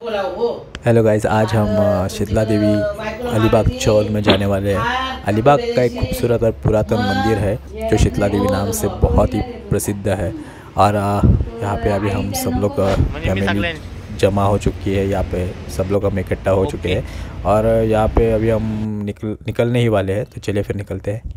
Hello guys, आज हम शीतला देवी अलीबाग चौल में जाने वाले हैं। अलीबाग का एक खूबसूरत और पुरातन मंदिर है जो शीतला देवी नाम से बहुत ही प्रसिद्ध है। और यहाँ पे अभी हम सब लोग फैमिली जमा हो चुकी है। यहाँ पे सब लोग हम इकट्ठा हो चुके हैं और यहाँ पे अभी हम निकलने ही वाले हैं। तो चलिए फिर निकलते हैं।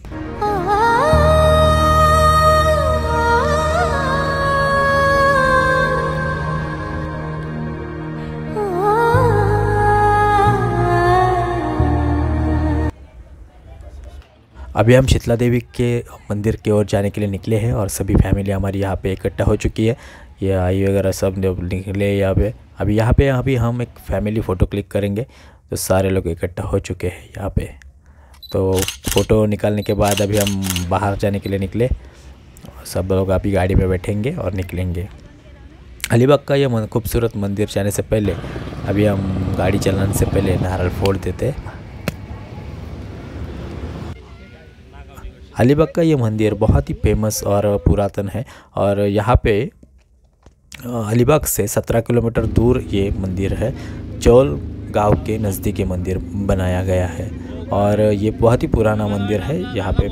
अभी हम शीतला देवी के मंदिर की ओर जाने के लिए निकले हैं और सभी फैमिली हमारी यहाँ पे इकट्ठा हो चुकी है। ये आई वगैरह सब निकले यहाँ पे। अभी हम एक फैमिली फ़ोटो क्लिक करेंगे। तो सारे लोग इकट्ठा हो चुके हैं यहाँ पे। तो फ़ोटो निकालने के बाद अभी हम बाहर जाने के लिए निकले। सब लोग अभी गाड़ी में बैठेंगे और निकलेंगे। अलीबाग का ये खूबसूरत मंदिर जाने से पहले अभी हम गाड़ी चलाने से पहले नारियल फोड़ देते। अलीबाग का ये मंदिर बहुत ही फेमस और पुरातन है और यहाँ पे अलीबाग से 17 किलोमीटर दूर ये मंदिर है। चौल गांव के नज़दीक ये मंदिर बनाया गया है और ये बहुत ही पुराना मंदिर है। यहाँ पे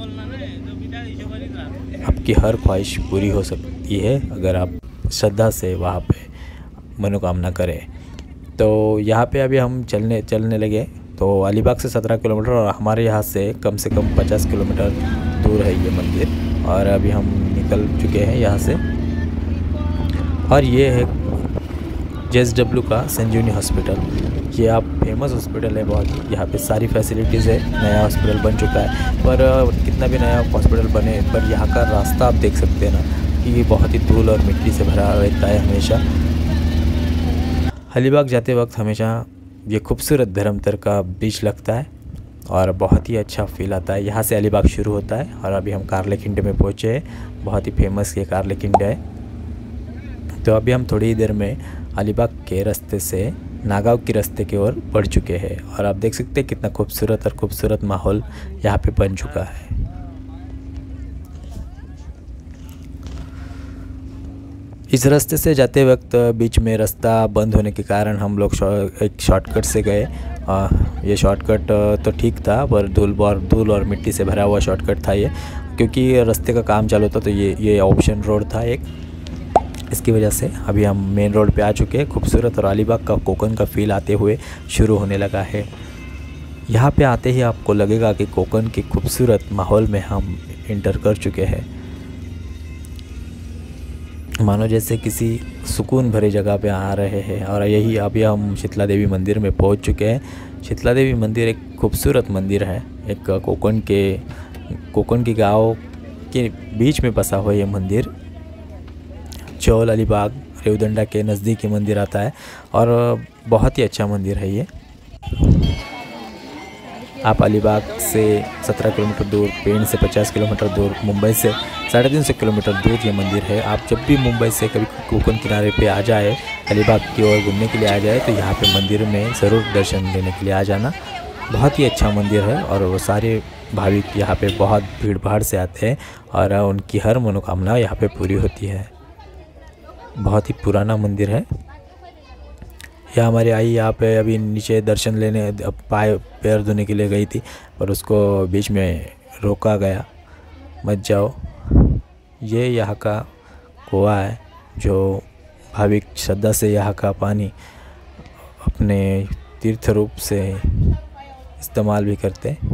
आपकी हर ख्वाहिश पूरी हो सकती है अगर आप श्रद्धा से वहाँ पे मनोकामना करें। तो यहाँ पे अभी हम चलने लगे। तो अलीबाग से 17 किलोमीटर और हमारे यहाँ से कम 50 किलोमीटर दूर है ये मंदिर। और अभी हम निकल चुके हैं यहाँ से। और ये है JSW का संजीवनी हॉस्पिटल। ये आप फेमस हॉस्पिटल है बहुत। यहाँ पे सारी फैसिलिटीज़ है। नया हॉस्पिटल बन चुका है पर कितना भी नया हॉस्पिटल बने पर यहाँ का रास्ता आप देख सकते हैं ना कि ये बहुत ही धूल और मिट्टी से भरा रहता है हमेशा। अलीबाग जाते वक्त हमेशा ये खूबसूरत धर्मतर का ब्रिज लगता है और बहुत ही अच्छा फील आता है। यहाँ से अलीबाग शुरू होता है और अभी हम कारलेखिंड में पहुँचे हैं। बहुत ही फेमस ये कारलेखिंड है। तो अभी हम थोड़ी ही देर में अलीबाग के रास्ते से नागांव के रास्ते की ओर बढ़ चुके हैं और आप देख सकते हैं कितना खूबसूरत माहौल यहाँ पे बन चुका है। इस रास्ते से जाते वक्त बीच में रास्ता बंद होने के कारण हम लोग एक शॉर्टकट से गए। ये शॉर्टकट तो ठीक था पर धूल और मिट्टी से भरा हुआ शॉर्टकट था ये, क्योंकि रास्ते का काम चालू था। तो ये ऑप्शन रोड था एक। इसकी वजह से अभी हम मेन रोड पे आ चुके हैं। खूबसूरत और अलीबाग का कोकन का फील आते हुए शुरू होने लगा है। यहाँ पे आते ही आपको लगेगा कि कोकन के खूबसूरत माहौल में हम इंटर कर चुके हैं। मानो जैसे किसी सुकून भरी जगह पे आ रहे हैं। और यही अभी हम शीतला देवी मंदिर में पहुंच चुके हैं। शीतला देवी मंदिर एक खूबसूरत मंदिर है। एक कोकन के गांव के बीच में बसा हुआ ये मंदिर चौल अलीबाग रेवदंडा के नज़दीक ये मंदिर आता है और बहुत ही अच्छा मंदिर है ये। आप अलीबाग से 17 किलोमीटर दूर, पेड़ से 50 किलोमीटर दूर, मुंबई से 350 किलोमीटर दूर ये मंदिर है। आप जब भी मुंबई से कभी कोकन किनारे पे आ जाए, अलीबाग की ओर घूमने के लिए आ जाए तो यहाँ पे मंदिर में ज़रूर दर्शन लेने के लिए आ जाना। बहुत ही अच्छा मंदिर है और वो सारे भाविक यहाँ पे बहुत भीड़ भाड़ से आते हैं और उनकी हर मनोकामना यहाँ पे पूरी होती है। बहुत ही पुराना मंदिर है। यह हमारी आई यहाँ पे अभी नीचे दर्शन लेने पैर धोने के लिए गई थी पर उसको बीच में रोका गया, मत जाओ। ये यहाँ का कुआं है जो भाविक श्रद्धा से यहाँ का पानी अपने तीर्थ रूप से इस्तेमाल भी करते हैं।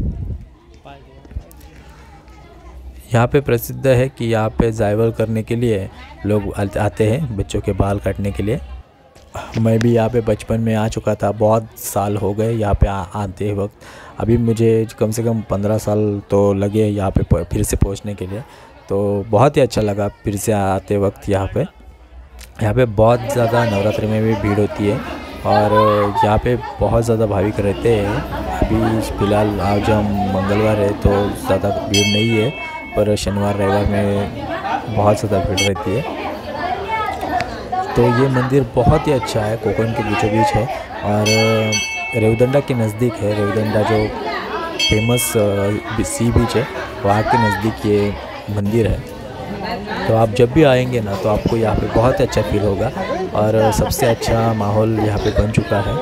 यहाँ पे प्रसिद्ध है कि यहाँ पे जायवल करने के लिए लोग आते हैं, बच्चों के बाल काटने के लिए। मैं भी यहाँ पे बचपन में आ चुका था। बहुत साल हो गए यहाँ पे आते वक्त। अभी मुझे कम से कम 15 साल तो लगे यहाँ पे फिर से पहुँचने के लिए। तो बहुत ही अच्छा लगा फिर से आते वक्त। यहाँ पे बहुत ज़्यादा नवरात्रि में भी भीड़ होती है और यहाँ पे बहुत ज़्यादा भाविक रहते हैं। अभी फ़िलहाल आज हम मंगलवार है तो ज़्यादा भीड़ नहीं है पर शनिवार रविवार में बहुत ज़्यादा भीड़ रहती है। तो ये मंदिर बहुत ही अच्छा है, कोकन के बीचों बीच है और रेवदंडा के नज़दीक है। रेवदंडा जो फेमस सी बीच है वहाँ के नज़दीक ये मंदिर है। तो आप जब भी आएंगे ना तो आपको यहाँ पे बहुत अच्छा फील होगा और सबसे अच्छा माहौल यहाँ पे बन चुका है।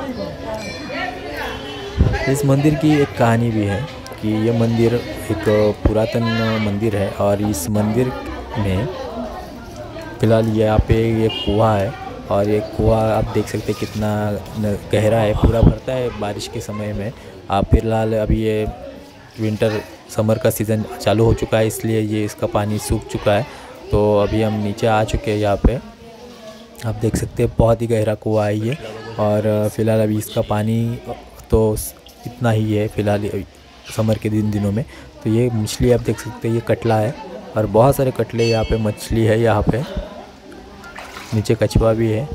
इस मंदिर की एक कहानी भी है कि ये मंदिर एक पुरातन मंदिर है और इस मंदिर में फ़िलहाल यहाँ पे ये कुआं है और ये कुआं आप देख सकते हैं कितना गहरा है, पूरा भरता है बारिश के समय में। आप फ़िलहाल अभी ये विंटर समर का सीज़न चालू हो चुका है इसलिए ये इसका पानी सूख चुका है। तो अभी हम नीचे आ चुके हैं, यहाँ पे आप देख सकते हैं बहुत ही गहरा कुआं है ये। और फ़िलहाल अभी इसका पानी तो इतना ही है फ़िलहाल समर के दिनों में। तो ये मछली आप देख सकते हैं, ये कटला है और बहुत सारे कटले यहाँ पे मछली है। यहाँ पे नीचे कछुआ भी है।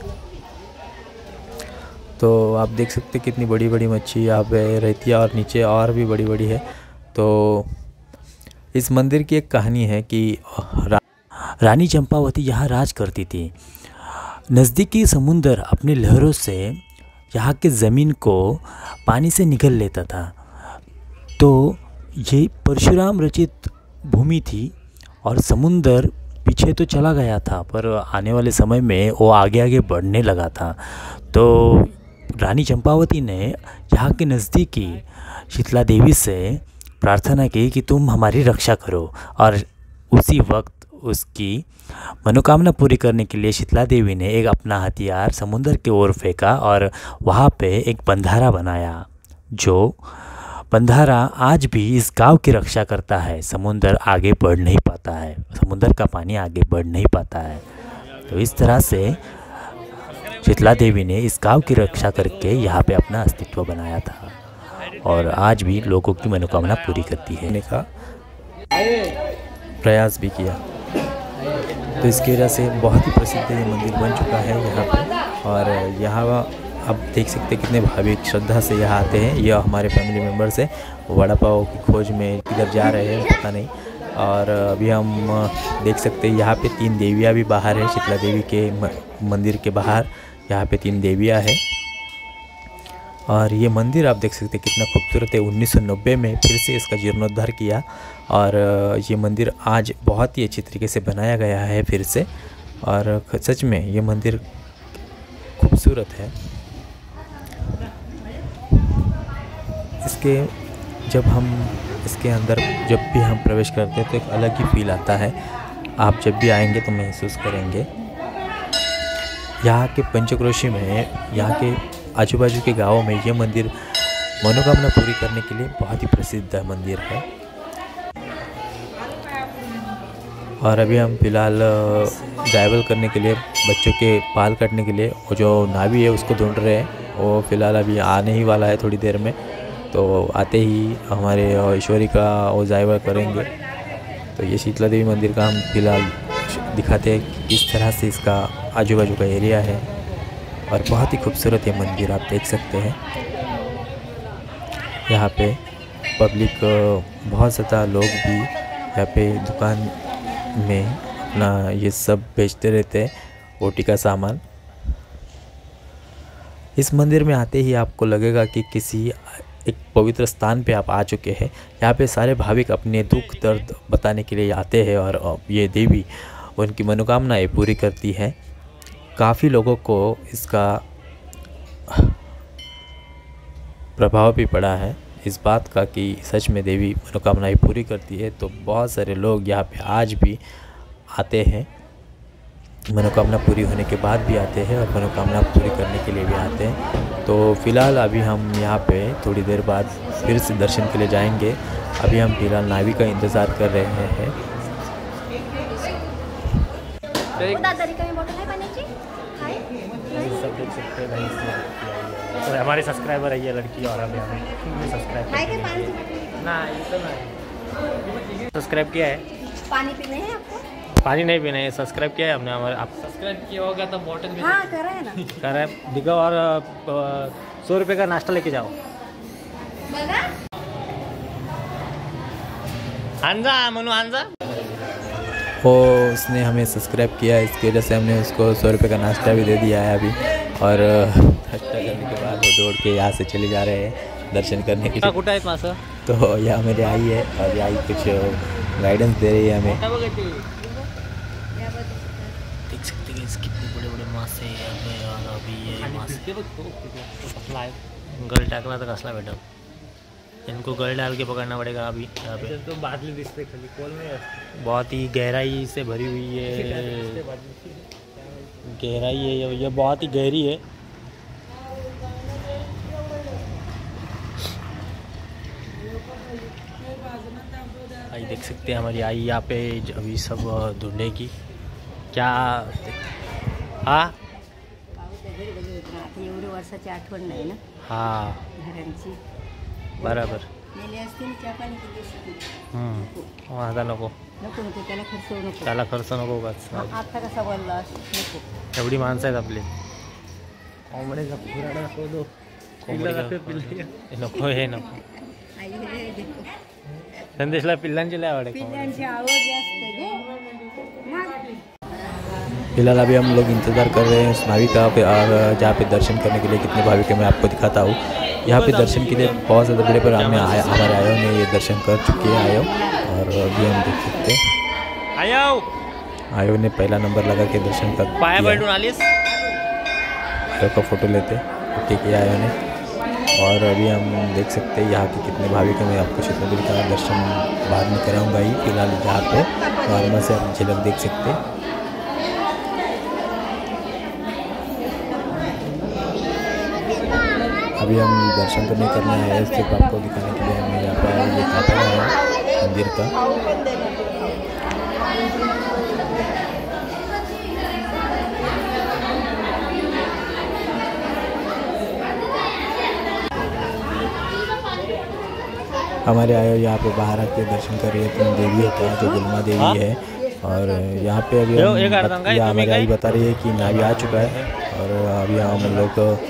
तो आप देख सकते हैं कितनी बड़ी बड़ी मच्छी यहाँ पे रहती है और नीचे और भी बड़ी बड़ी है। तो इस मंदिर की एक कहानी है कि रानी चंपावती यहाँ राज करती थी। नज़दीकी समुंदर अपने लहरों से यहाँ के ज़मीन को पानी से निगल लेता था। तो ये परशुराम रचित भूमि थी और समुंदर पीछे तो चला गया था पर आने वाले समय में वो आगे आगे बढ़ने लगा था। तो रानी चंपावती ने यहाँ के नज़दीकी शीतला देवी से प्रार्थना की कि तुम हमारी रक्षा करो और उसी वक्त उसकी मनोकामना पूरी करने के लिए शीतला देवी ने एक अपना हथियार समुंदर की ओर फेंका और वहाँ पे एक बंधारा बनाया। जो बंधारा आज भी इस गांव की रक्षा करता है। समुंदर आगे बढ़ नहीं पाता है, समुंदर का पानी आगे बढ़ नहीं पाता है। तो इस तरह से शीतला देवी ने इस गांव की रक्षा करके यहाँ पे अपना अस्तित्व बनाया था और आज भी लोगों की मनोकामना पूरी करती है। ने का प्रयास भी किया। तो इसकी वजह से बहुत ही प्रसिद्ध ये मंदिर बन चुका है यहाँ पे। और यहाँ आप देख सकते हैं कितने भाविक श्रद्धा से यहाँ आते हैं। यह हमारे फैमिली मेम्बर से वड़ा पाव की खोज में किधर जा रहे हैं पता नहीं। और अभी हम देख सकते हैं यहाँ पे 3 देवियाँ भी बाहर है। शीतला देवी के मंदिर के बाहर यहाँ पे 3 देवियाँ है। और ये मंदिर आप देख सकते हैं कितना खूबसूरत है। 1990 में फिर से इसका जीर्णोद्धार किया और ये मंदिर आज बहुत ही अच्छी तरीके से बनाया गया है फिर से। और सच में ये मंदिर खूबसूरत है। इसके जब हम इसके अंदर जब भी हम प्रवेश करते हैं तो एक अलग ही फील आता है। आप जब भी आएंगे तो महसूस करेंगे। यहाँ के पंचक्रोशी में, यहाँ के आजू बाजू के गाँवों में ये मंदिर मनोकामना पूरी करने के लिए बहुत ही प्रसिद्ध मंदिर है। और अभी हम फ़िलहाल ट्रैवल करने के लिए बच्चों के बाल काटने के लिए वो जो नावी है उसको ढूंढ रहे हैं। वो फ़िलहाल अभी आने ही वाला है थोड़ी देर में। तो आते ही हमारे ईश्वरी का वो ड्राइवर करेंगे। तो ये शीतला देवी मंदिर का हम फ़िलहाल दिखाते हैं कि किस तरह से इसका आजू बाजू का एरिया है। और बहुत ही खूबसूरत ये मंदिर आप देख सकते हैं। यहाँ पे पब्लिक बहुत ज़्यादा लोग भी यहाँ पे दुकान में अपना ये सब बेचते रहते हैं, ओटी का सामान। इस मंदिर में आते ही आपको लगेगा कि किसी एक पवित्र स्थान पे आप आ चुके हैं। यहाँ पे सारे भाविक अपने दुख दर्द बताने के लिए आते हैं और ये देवी उनकी मनोकामनाएं पूरी करती है। काफ़ी लोगों को इसका प्रभाव भी पड़ा है इस बात का कि सच में देवी मनोकामनाएं पूरी करती है। तो बहुत सारे लोग यहाँ पे आज भी आते हैं, मनोकामना पूरी होने के बाद भी आते हैं और मनोकामना पूरी करने के लिए भी आते हैं। तो फ़िलहाल अभी हम यहाँ पे थोड़ी देर बाद फिर से दर्शन के लिए जाएंगे। अभी हम फ़िलहाल नावी का इंतज़ार कर रहे हैं। सब देख सकते हैं भाई, तो हमारे सब्सक्राइबर है ये लड़की और अभी हमें सब्सक्राइब सब्सक्राइब किया है। पानी पीने हैं आपको? पानी नहीं पीना है, सब्सक्राइब किया है हमने। हमारे आप सब्सक्राइब किया होगा तो बॉटल भी हाँ कर रहे हैं ना, कर रहे हैं दिखाओ। और 100 रुपये का नाश्ता लेके जाओ। आंजा मनु आंजा। वो उसने हमें सब्सक्राइब किया, इसकी वजह से हमने उसको 100 रुपये का नाश्ता भी दे दिया है अभी। और नाश्ता करने के बाद वो दौड़ के यहाँ से चले जा रहे हैं दर्शन करने के लिए। तो यहाँ मेरे आई है और आई कुछ गाइडेंस दे रही है हमें। गाइस कितने बड़े बड़े मासे हैं यहाँ पे यार। अभी ये मासे गल टाकला तो कसला बेटा, इनको गल डाल के पकड़ना पड़ेगा अभी यहाँ पे। तो बादली दिखते खाली कॉल में बहुत ही गहराई से भरी हुई है, गहराई है ये बहुत ही गहरी है। आई देख सकते हैं हमारी आई यहाँ पे अभी सब ढूंढेगी क्या। हाँ एवढी वर्षाची आठवण नाही ना हाँ घरांची बराबर। नेले असतील चहा पाणी किती आता नको नको नको त्याला खर्च नको, त्याला खर्च नको का। आता कसा बोलला नको। एवढी माणसं आहेत आपली। नको हे नको, आई हे देखो संदेशला पिल्लांची लय आवड आहे। पिल्लांची आवड जास्त गे। फिलहाल अभी हम लोग इंतज़ार कर रहे हैं उस नावी का और जहाँ पे दर्शन करने के लिए कितने भाविक है मैं आपको दिखाता हूँ। यहाँ पे दर्शन के लिए बहुत ज़्यादा भीड़ पर हमारे आयो ने ये दर्शन कर चुके हैं आयो, और अभी हम देख सकते हैं आयो ने पहला नंबर लगा के दर्शन कर आयो का फ़ोटो लेते ठीक है आयो ने। और अभी हम देख सकते हैं यहाँ के कितने भाविक हैं। मैं आपको क्षेत्र का दर्शन बाद में कराऊँगा ही। फिलहाल यहाँ पे नॉर्मल से आप झलक देख सकते हैं। अभी हम दर्शन तो नहीं करने आए हैं, सिर्फ आपको दिखाने के लिए हमें यहाँ पर ये दिखाता है मंदिर का। हमारे आयो यहाँ पे बाहर आके दर्शन कर रही है 3 देवी होता है जो गुलमा देवी है। और यहाँ पे अभी हमारी आई बता रही है कि नावी आ चुका है, और अभी हम लोग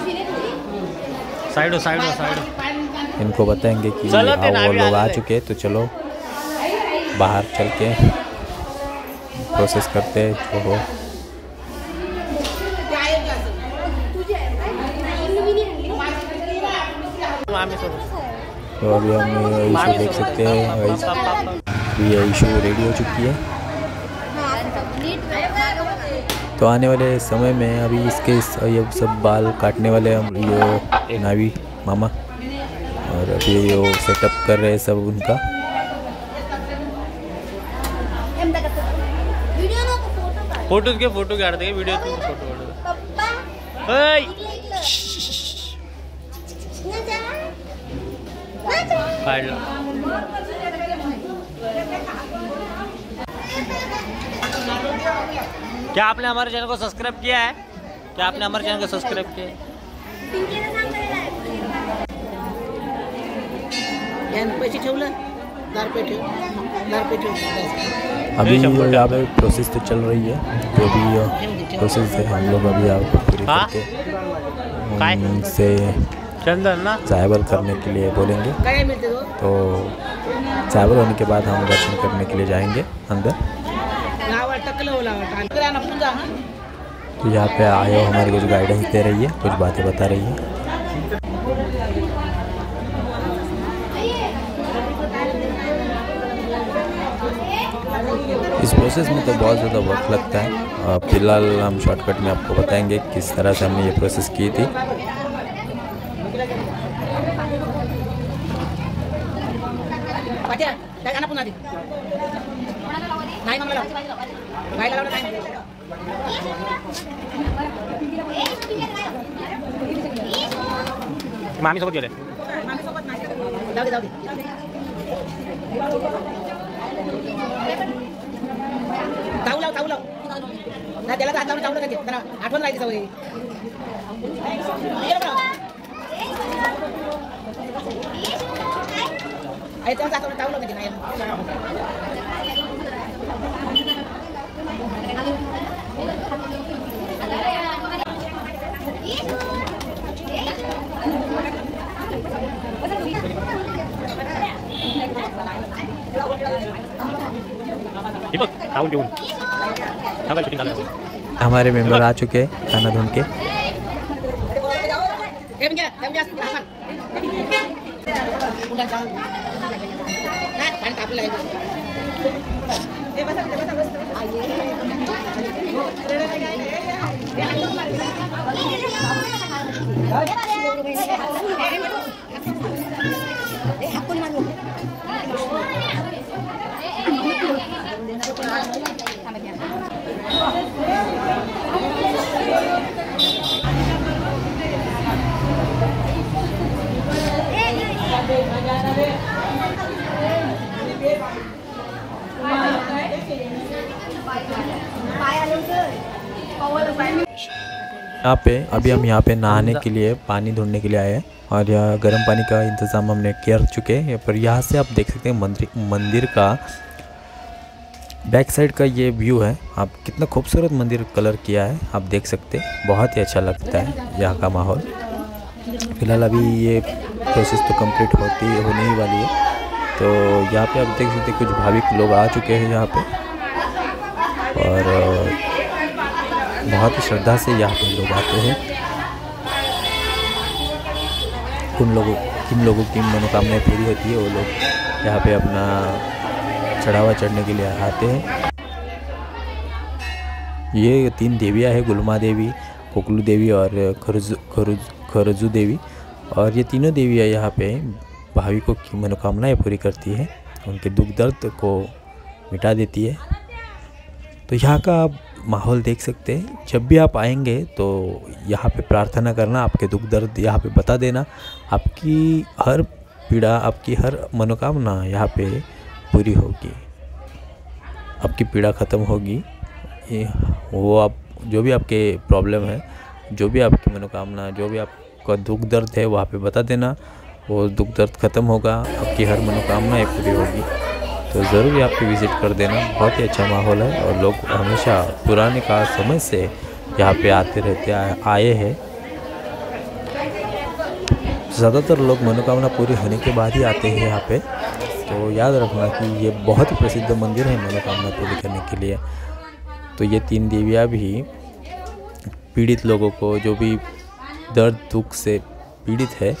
साइड इनको बताएंगे कि वो लोग आ चुके हैं, तो चलो बाहर चल के प्रोसेस करते हैं जो हो। तो अभी हम इशू देख सकते हैं, अभी ये इशू रेडी हो चुकी है। तो आने वाले समय में अभी इसके ये सब बाल काटने वाले हम ये नावी मामा, और अभी ये सेटअप कर रहे हैं सब उनका। फोटो काढते वीडियो फोटो क्या आपने हमारे चैनल को सब्सक्राइब किया है? क्या आपने हमारे चैनल को सब्सक्राइब किया है? अभी यहाँ पे प्रोसेस तो चल रही है, जो भी प्रोसेस है हम लोग अभी आपको पूरी करके से चंदन ना चायबल करने के लिए बोलेंगे। तो चायबल होने के बाद हम दर्शन करने के लिए जाएंगे अंदर। तो यहाँ पे आयो हमारे कुछ गाइडेंस दे रही है, कुछ बातें बता रही है। इस प्रोसेस में तो बहुत ज़्यादा वक्त लगता है। फिलहाल हम शॉर्टकट में आपको बताएंगे किस तरह से हमने ये प्रोसेस की थी। मामी सोबत गेले ताऊ लाव ना त्याला हात लावून ताऊ का जरा आठवण राहिली सवय आई त्याला ताऊ लाव का नाही हमारे मेंबर आ चुके हैं खाना ढूंढ के। यहाँ पे अभी हम यहाँ पे नहाने के लिए पानी ढूंढने के लिए आए हैं और यहाँ गर्म पानी का इंतज़ाम हमने कर चुके हैं। पर यहाँ से आप देख सकते हैं मंदिर का बैक साइड का ये व्यू है। आप कितना खूबसूरत मंदिर कलर किया है आप देख सकते हैं, बहुत ही अच्छा लगता है यहाँ का माहौल। फिलहाल अभी ये प्रोसेस तो कंप्लीट होने ही वाली है। तो यहाँ पे आप देख सकते हैं कुछ भाविक लोग आ चुके हैं यहाँ पे और बहुत ही श्रद्धा से यहाँ पे लोग आते हैं। किन लोगों की मनोकामनाएं पूरी होती है वो लोग यहाँ पे अपना चढ़ावा चढ़ने के लिए आते हैं। ये 3 देवियाँ हैं, गुलमा देवी, कोकलू देवी और खरजू देवी। और ये तीनों देवियाँ यहाँ पे भाविकों की मनोकामनाएं पूरी करती है, उनके दुख दर्द को मिटा देती है। तो यहाँ का आप माहौल देख सकते हैं। जब भी आप आएंगे तो यहाँ पे प्रार्थना करना, आपके दुख दर्द यहाँ पे बता देना, आपकी हर पीड़ा, आपकी हर मनोकामना यहाँ पे पूरी होगी, आपकी पीड़ा ख़त्म होगी। वो आप जो भी आपके प्रॉब्लम है, जो भी आपकी मनोकामना, जो भी आपका दुख दर्द है वहाँ पे बता देना, वो दुख दर्द ख़त्म होगा, आपकी हर मनोकामना पूरी होगी। तो ज़रूर यहाँ पे विज़िट कर देना, बहुत ही अच्छा माहौल है और लोग हमेशा पुराने काल समय से यहाँ पे आते रहते आए हैं। ज़्यादातर लोग मनोकामना पूरी होने के बाद ही आते हैं यहाँ पे। तो याद रखना कि ये बहुत ही प्रसिद्ध मंदिर है मनोकामना पूरी करने के लिए। तो ये 3 देवियाँ भी पीड़ित लोगों को, जो भी दर्द दुख से पीड़ित है,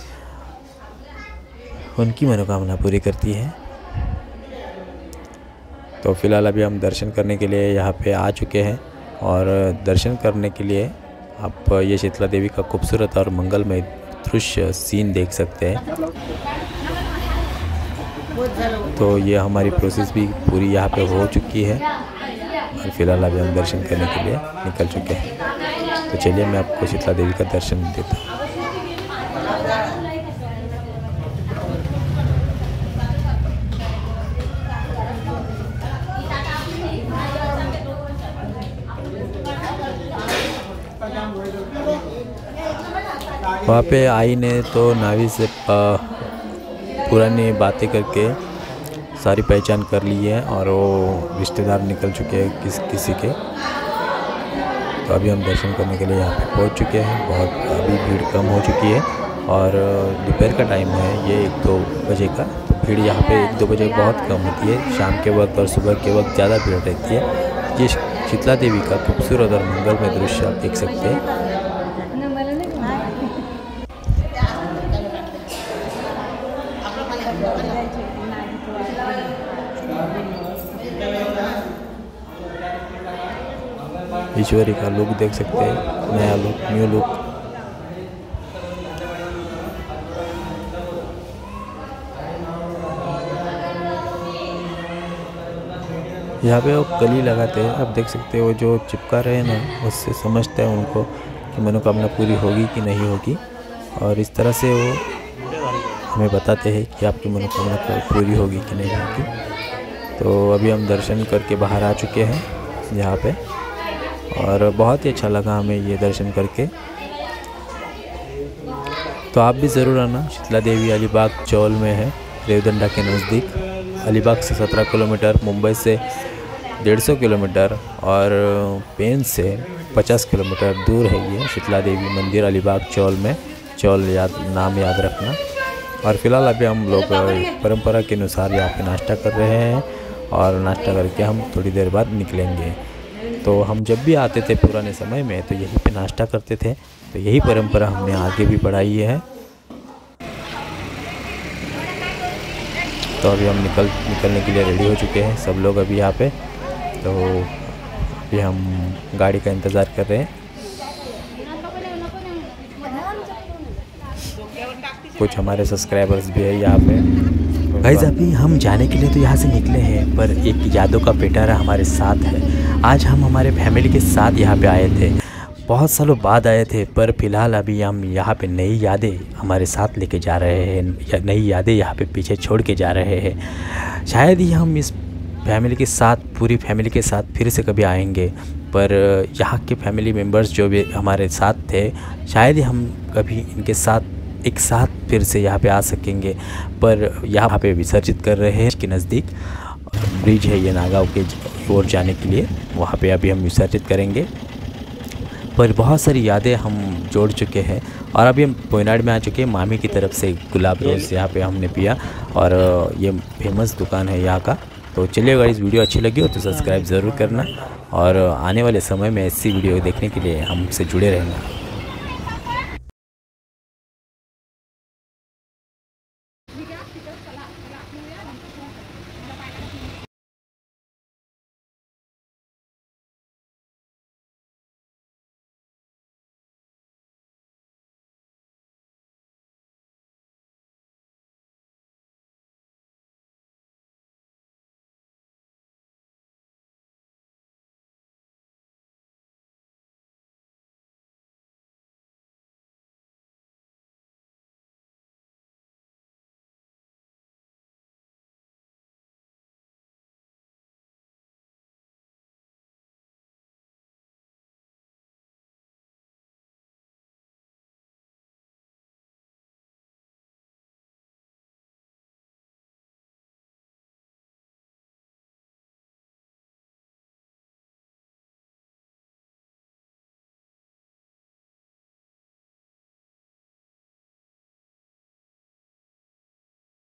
उनकी मनोकामना पूरी करती है। तो फिलहाल अभी हम दर्शन करने के लिए यहाँ पे आ चुके हैं और दर्शन करने के लिए आप ये शीतला देवी का खूबसूरत और मंगलमय दृश्य सीन देख सकते हैं। तो ये हमारी प्रोसेस भी पूरी यहाँ पे हो चुकी है और फिलहाल अभी हम दर्शन करने के लिए निकल चुके हैं। तो चलिए मैं आपको शीतला देवी का दर्शन देता हूँ। वहाँ पे आई ने तो नावी से पुरानी बातें करके सारी पहचान कर ली है और वो रिश्तेदार निकल चुके हैं किसी के। तो अभी हम दर्शन करने के लिए यहाँ पे पहुँच चुके हैं। बहुत अभी भीड़ कम हो चुकी है और दोपहर का टाइम है ये 1-2 बजे का। तो भीड़ यहाँ पे 1-2 बजे बहुत कम होती है, शाम के वक्त और सुबह के वक्त ज़्यादा भीड़ रहती है। ये शीतला देवी का खूबसूरत और मंगलमय दृश्य आप देख सकते हैं। ईश्वरी का लुक देख सकते हैं, नया लुक, न्यू लुक। यहाँ पे वो कली लगाते हैं, आप देख सकते हैं। वो जो चिपका रहे हैं ना, उससे समझते हैं उनको कि मनोकामना पूरी होगी कि नहीं होगी। और इस तरह से वो हमें बताते हैं कि आपकी मनोकामना पूरी होगी कि नहीं होगी। तो अभी हम दर्शन करके बाहर आ चुके हैं यहाँ पे और बहुत ही अच्छा लगा हमें ये दर्शन करके। तो आप भी ज़रूर आना। शीतला देवी अलीबाग चौल में है, रेवदंडा के नज़दीक। अलीबाग से 17 किलोमीटर, मुंबई से 150 किलोमीटर और पेन से 50 किलोमीटर दूर है ये शीतला देवी मंदिर अलीबाग चौल में। चौल नाम याद रखना। और फिलहाल अभी हम लोग परंपरा के अनुसार यहाँ पे नाश्ता कर रहे हैं और नाश्ता करके हम थोड़ी देर बाद निकलेंगे। तो हम जब भी आते थे पुराने समय में तो यहीं पे नाश्ता करते थे। तो यही परंपरा हमने आगे भी बढ़ाई है। तो तो अभी हम निकलने के लिए रेडी हो चुके हैं सब लोग अभी यहाँ पे। तो अभी हम गाड़ी का इंतज़ार कर रहे हैं। कुछ हमारे सब्सक्राइबर्स भी है यहाँ पे। गाइस अभी हम जाने के लिए तो यहाँ से निकले हैं, पर एक यादों का पिटारा हमारे साथ है। आज हम हमारे फैमिली के साथ यहाँ पे आए थे, बहुत सालों बाद आए थे, पर फिलहाल अभी हम यहाँ पे नई यादें हमारे साथ लेके जा रहे हैं, नई यादें यहाँ पे पीछे छोड़ के जा रहे हैं। शायद ही हम इस फैमिली के साथ, पूरी फैमिली के साथ फिर से कभी आएंगे, पर यहाँ के फैमिली मेम्बर्स जो भी हमारे साथ थे, शायद ही हम कभी इनके साथ एक साथ फिर से यहाँ पे आ सकेंगे। पर यहाँ पे विसर्जित कर रहे हैं के नज़दीक ब्रिज है ये नागांव के ओर जाने के लिए, वहाँ पे अभी हम विसर्जित करेंगे। पर बहुत सारी यादें हम जोड़ चुके हैं और अभी हम पोयनाड में आ चुके हैं। मामी की तरफ से गुलाब रोज़ यहाँ पे हमने पिया और ये फेमस दुकान है यहाँ का। तो चलिए अगर इस वीडियो अच्छी लगी हो तो सब्सक्राइब ज़रूर करना और आने वाले समय में ऐसी वीडियो देखने के लिए हमसे जुड़े रहना।